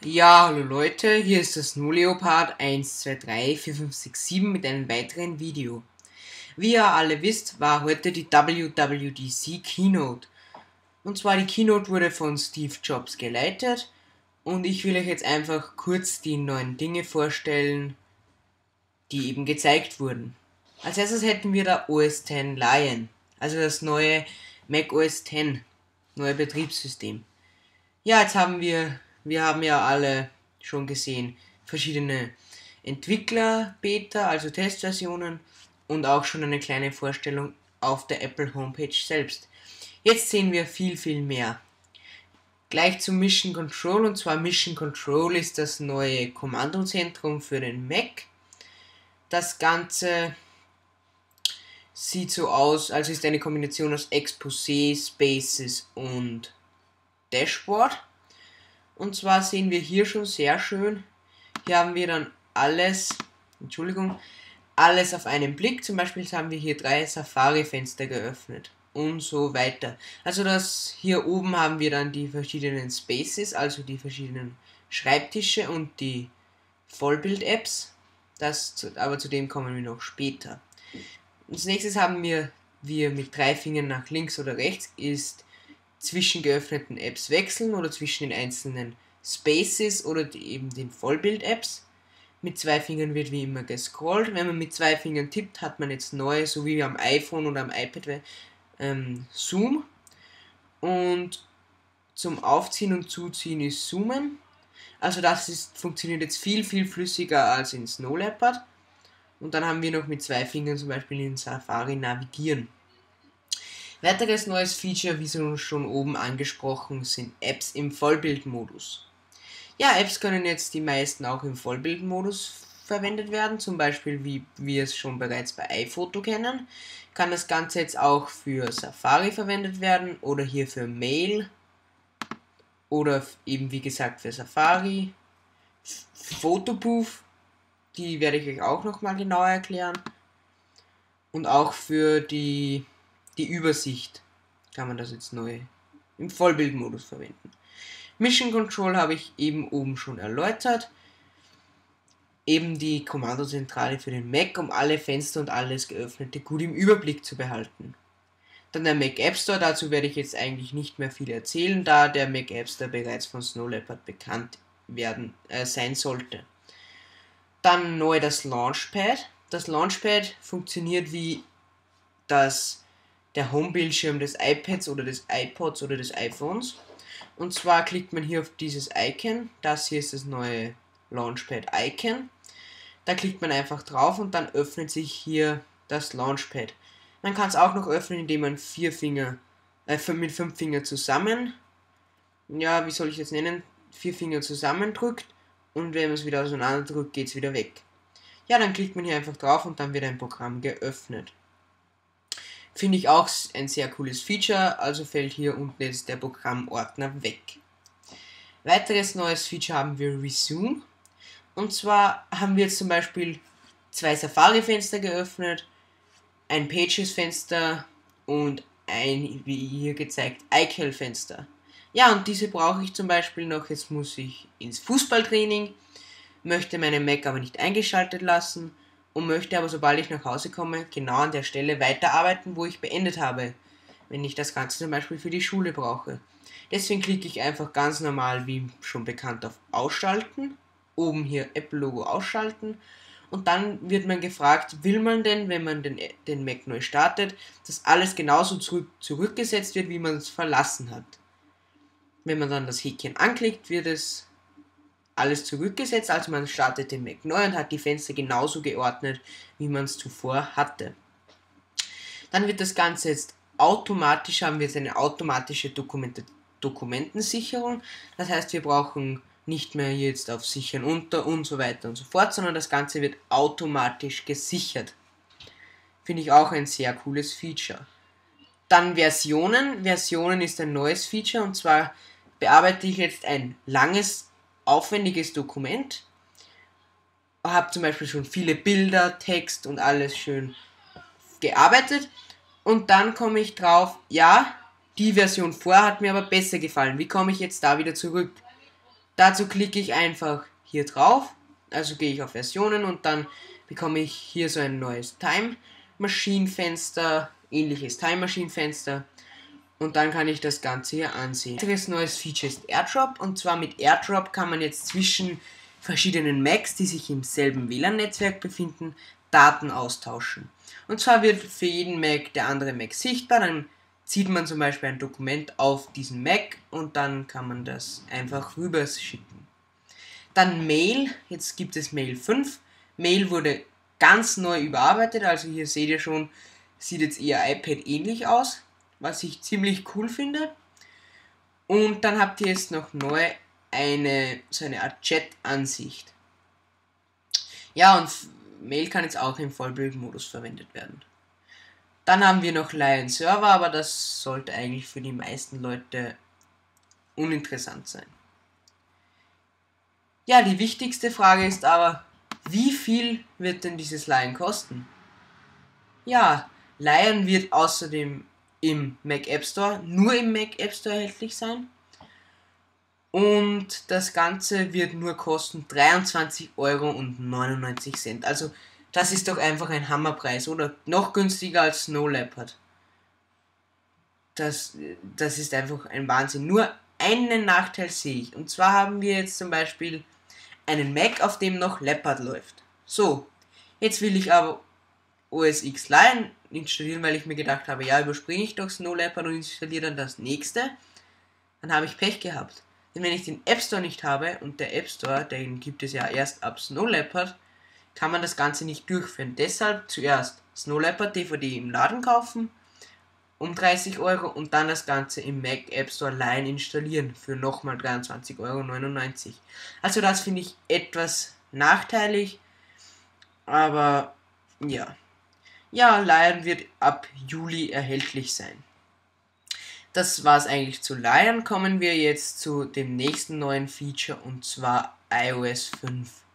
Ja, hallo Leute, hier ist das Nuleopard 1234567 mit einem weiteren Video. Wie ihr alle wisst, war heute die WWDC Keynote. Und zwar die Keynote wurde von Steve Jobs geleitet und ich will euch jetzt einfach kurz die neuen Dinge vorstellen, die eben gezeigt wurden. Als erstes hätten wir da OS X Lion, also das neue Mac OS X, neue Betriebssystem. Ja, wir haben ja alle schon gesehen, verschiedene Entwickler-Beta, also Testversionen und auch schon eine kleine Vorstellung auf der Apple Homepage selbst. Jetzt sehen wir viel mehr. Gleich zu Mission Control, und zwar Mission Control ist das neue Kommandozentrum für den Mac. Das Ganze sieht so aus, also ist eine Kombination aus Exposé, Spaces und Dashboard. Und zwar sehen wir hier schon sehr schön, hier haben wir dann alles auf einen Blick. Zum Beispiel haben wir hier 3 Safari-Fenster geöffnet und so weiter. Also hier oben haben wir dann die verschiedenen Spaces, also die verschiedenen Schreibtische und die Vollbild-Apps. Aber zu dem kommen wir noch später. Als nächstes haben wir mit 3 Fingern nach links oder rechts ist zwischen geöffneten Apps wechseln oder zwischen den einzelnen Spaces oder eben den Vollbild-Apps. Mit 2 Fingern wird wie immer gescrollt. Wenn man mit 2 Fingern tippt, hat man jetzt neu, so wie am iPhone oder am iPad, Zoom. Und zum Aufziehen und Zuziehen ist Zoomen. Also funktioniert jetzt viel flüssiger als in Snow Leopard. Und dann haben wir noch mit 2 Fingern zum Beispiel in Safari navigieren. Weiteres neues Feature, wie schon oben angesprochen, sind Apps im Vollbildmodus. Ja, Apps können jetzt die meisten auch im Vollbildmodus verwendet werden, zum Beispiel wie wir es schon bereits bei iPhoto kennen. Kann das Ganze jetzt auch für Safari verwendet werden oder hier für Mail oder eben wie gesagt für Safari. Photobooth, die werde ich euch auch nochmal genauer erklären. Und auch für die Übersicht kann man das jetzt neu im Vollbildmodus verwenden. Mission Control habe ich eben oben schon erläutert. Eben die Kommandozentrale für den Mac, um alle Fenster und alles Geöffnete gut im Überblick zu behalten. Dann der Mac App Store, dazu werde ich jetzt eigentlich nicht mehr viel erzählen, da der Mac App Store bereits von Snow Leopard bekannt sein sollte. Dann neu das Launchpad. Das Launchpad funktioniert wie der Homebildschirm des iPads oder des iPods oder des iPhones. Und zwar klickt man hier auf dieses Icon. Das hier ist das neue Launchpad Icon. Da klickt man einfach drauf und dann öffnet sich hier das Launchpad. Man kann es auch noch öffnen, indem man mit 5 Fingern zusammen, wie soll ich das nennen, 4 Finger zusammendrückt und wenn man es wieder auseinander drückt, geht es wieder weg. Ja, dann klickt man hier einfach drauf und dann wird ein Programm geöffnet. Finde ich auch ein sehr cooles Feature, also fällt hier unten jetzt der Programmordner weg. Weiteres neues Feature haben wir Resume. Und zwar haben wir jetzt zum Beispiel 2 Safari-Fenster geöffnet, ein Pages-Fenster und ein, wie hier gezeigt, iCal-Fenster. Ja, und diese brauche ich zum Beispiel noch. Jetzt muss ich ins Fußballtraining, möchte meinen Mac aber nicht eingeschaltet lassen und möchte aber, sobald ich nach Hause komme, genau an der Stelle weiterarbeiten, wo ich beendet habe, wenn ich das Ganze zum Beispiel für die Schule brauche. Deswegen klicke ich einfach ganz normal, wie schon bekannt, auf Ausschalten, oben hier Apple-Logo ausschalten und dann wird man gefragt, will man denn, wenn man den Mac neu startet, dass alles genauso zurückgesetzt wird, wie man es verlassen hat. Wenn man dann das Häkchen anklickt, wird es alles zurückgesetzt, also man startet den Mac neu und hat die Fenster genauso geordnet, wie man es zuvor hatte. Dann wird das Ganze jetzt automatisch, haben wir jetzt eine automatische Dokumentensicherung. Das heißt, wir brauchen nicht mehr jetzt auf Sichern unter und so weiter und so fort, sondern das Ganze wird automatisch gesichert. Finde ich auch ein sehr cooles Feature. Dann Versionen. Versionen ist ein neues Feature und zwar bearbeite ich jetzt ein langes aufwendiges Dokument, habe zum Beispiel schon viele Bilder, Text und alles schön gearbeitet und dann komme ich drauf, ja, die Version vorher hat mir aber besser gefallen, wie komme ich jetzt da wieder zurück? Dazu klicke ich einfach hier drauf, also gehe ich auf Versionen und dann bekomme ich hier so ein neues Time Machine Fenster, ähnliches Time Machine Fenster, und dann kann ich das Ganze hier ansehen. Ein weiteres neues Feature ist AirDrop, und zwar mit AirDrop kann man jetzt zwischen verschiedenen Macs, die sich im selben WLAN-Netzwerk befinden, Daten austauschen. Und zwar wird für jeden Mac der andere Mac sichtbar, dann zieht man zum Beispiel ein Dokument auf diesen Mac und dann kann man das einfach rüber schicken. Dann Mail, jetzt gibt es Mail 5. Mail wurde ganz neu überarbeitet, also hier seht ihr schon, sieht jetzt eher iPad ähnlich aus, was ich ziemlich cool finde. Und dann habt ihr jetzt noch neu so eine Art Chat-Ansicht. Ja, und Mail kann jetzt auch im Vollbildmodus verwendet werden. Dann haben wir noch Lion Server, aber das sollte eigentlich für die meisten Leute uninteressant sein. Ja, die wichtigste Frage ist aber, wie viel wird denn dieses Lion kosten? Ja, Lion wird außerdem im Mac App Store, nur im Mac App Store erhältlich sein. Und das Ganze wird nur kosten 23,99 €. Also das ist doch einfach ein Hammerpreis, oder? Noch günstiger als Snow Leopard. Das ist einfach ein Wahnsinn. Nur einen Nachteil sehe ich. Und zwar haben wir jetzt zum Beispiel einen Mac, auf dem noch Leopard läuft. So, jetzt will ich aber OS X Lion installieren, weil ich mir gedacht habe, ja, überspringe ich doch Snow Leopard und installiere dann das nächste. Dann habe ich Pech gehabt. Denn wenn ich den App Store nicht habe, und der App Store, den gibt es ja erst ab Snow Leopard, kann man das Ganze nicht durchführen. Deshalb zuerst Snow Leopard DVD im Laden kaufen, um 30 € und dann das Ganze im Mac App Store Lion installieren für nochmal 23,99 €. Also das finde ich etwas nachteilig, aber ja. Ja, Lion wird ab Juli erhältlich sein. Das war es eigentlich zu Lion. Kommen wir jetzt zu dem nächsten neuen Feature, und zwar iOS 5.